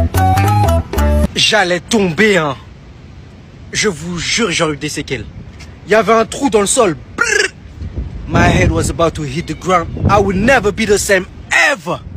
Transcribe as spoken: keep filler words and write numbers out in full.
J'allais tomber, hein. Je vous jure, j'aurais eu des séquelles. Il y avait un trou dans le sol. Brrr. My head was about to hit the ground. I would never be the same ever.